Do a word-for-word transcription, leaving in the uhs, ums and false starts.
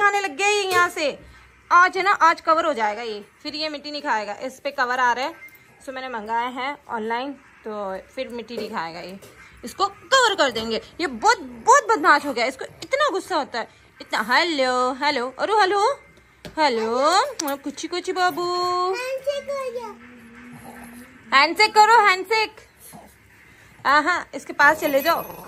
खाने लग गया ये यहाँ से। आज है ना, आज कवर हो जाएगा ये, फिर ये मिट्टी नहीं खाएगा। इस पे कवर आ रहा है, सो मैंने मंगाया है ऑनलाइन, तो फिर मिट्टी नहीं खाएगा ये। इसको कवर कर देंगे। ये बहुत बहुत बदमाश हो गया, इसको इतना गुस्सा होता है इतना। हेलो हेलो अरे हेलो हेलो कुची कुची बाबू, हैंडशेक करो, हैंडशेक। हाँ हाँ, इसके पास चले जाओ।